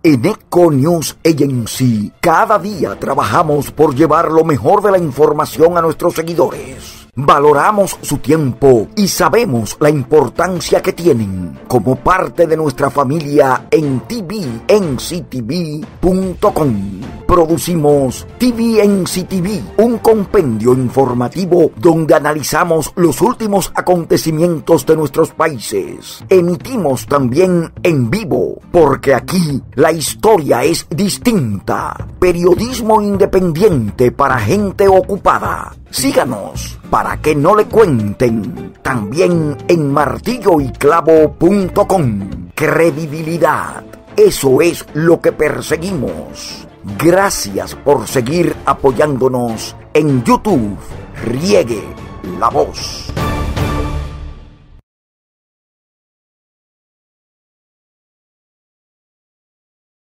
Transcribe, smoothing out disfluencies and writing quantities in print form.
En Eco News Agency, cada día trabajamos por llevar lo mejor de la información a nuestros seguidores. Valoramos su tiempo y sabemos la importancia que tienen como parte de nuestra familia en tvnctv.com. Producimos TVNCTV, un compendio informativo donde analizamos los últimos acontecimientos de nuestros países. Emitimos también en vivo, porque aquí la historia es distinta. Periodismo independiente para gente ocupada. Síganos para que no le cuenten. También en martilloyclavo.com. Credibilidad. Eso es lo que perseguimos. Gracias por seguir apoyándonos en YouTube. Riegue la voz.